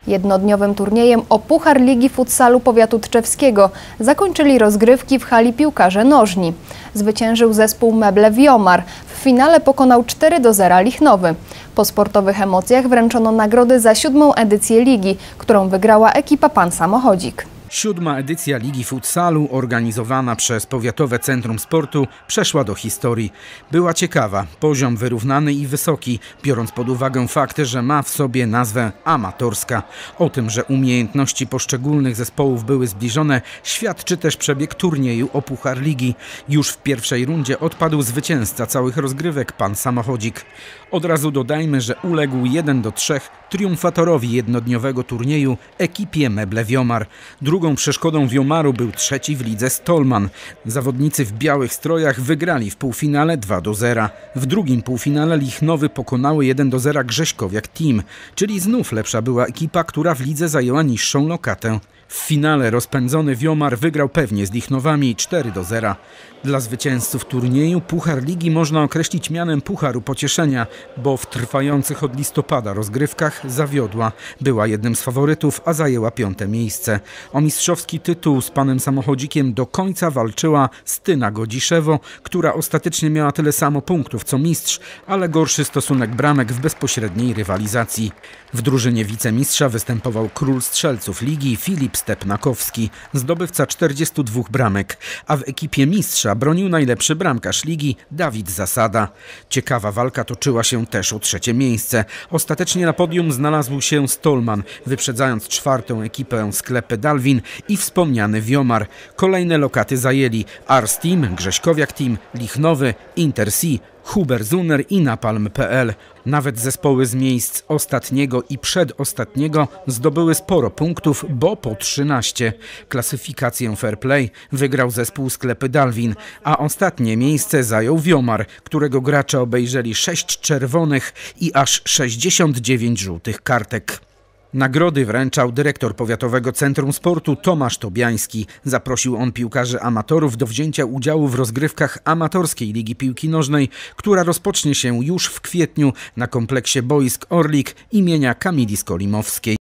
Jednodniowym turniejem o Puchar Ligi Futsalu Powiatu Tczewskiego zakończyli rozgrywki w hali piłkarze nożni. Zwyciężył zespół Meble Wiomar. W finale pokonał 4-0 Lichnowy. Po sportowych emocjach wręczono nagrody za 7. edycję ligi, którą wygrała ekipa Pan Samochodzik. 7. edycja Ligi Futsalu, organizowana przez Powiatowe Centrum Sportu, przeszła do historii. Była ciekawa, poziom wyrównany i wysoki, biorąc pod uwagę fakt, że ma w sobie nazwę amatorska. O tym, że umiejętności poszczególnych zespołów były zbliżone, świadczy też przebieg turnieju o Puchar Ligi. Już w pierwszej rundzie odpadł zwycięzca całych rozgrywek, Pan Samochodzik. Od razu dodajmy, że uległ 1-3 triumfatorowi jednodniowego turnieju, ekipie Meble Wiomar. Drugą przeszkodą Wiomaru był trzeci w lidze Stolman. Zawodnicy w białych strojach wygrali w półfinale 2-0. W drugim półfinale Lichnowy pokonały 1-0 Grześkowiak Team, czyli znów lepsza była ekipa, która w lidze zajęła niższą lokatę. W finale rozpędzony Wiomar wygrał pewnie z Lichnowami 4-0. Dla zwycięzców turnieju Puchar Ligi można określić mianem Pucharu Pocieszenia, bo w trwających od listopada rozgrywkach zawiodła. Była jednym z faworytów, a zajęła 5. miejsce. O mistrzowski tytuł z Panem Samochodzikiem do końca walczyła Styna Godziszewo, która ostatecznie miała tyle samo punktów co mistrz, ale gorszy stosunek bramek w bezpośredniej rywalizacji. W drużynie wicemistrza występował król strzelców ligi Filip Stepnakowski, zdobywca 42 bramek, a w ekipie mistrza bronił najlepszy bramkarz ligi Dawid Zasada. Ciekawa walka toczyła się też o 3. miejsce. Ostatecznie na podium znalazł się Stolman, wyprzedzając 4. ekipę Sklepy Dalwin i wspomniany Wiomar. Kolejne lokaty zajęli Ars Team, Grześkowiak Team, Lichnowy, Intersi, Huber Zuner i Napalm.pl. Nawet zespoły z miejsc ostatniego i przedostatniego zdobyły sporo punktów, bo po 13. Klasyfikację Fair Play wygrał zespół Sklepy Dalwin, a ostatnie miejsce zajął Wiomar, którego gracze obejrzeli 6 czerwonych i aż 69 żółtych kartek. Nagrody wręczał dyrektor Powiatowego Centrum Sportu Tomasz Tobiański. Zaprosił on piłkarzy amatorów do wzięcia udziału w rozgrywkach amatorskiej Ligi Piłki Nożnej, która rozpocznie się już w kwietniu na kompleksie boisk Orlik imienia Kamili Skolimowskiej.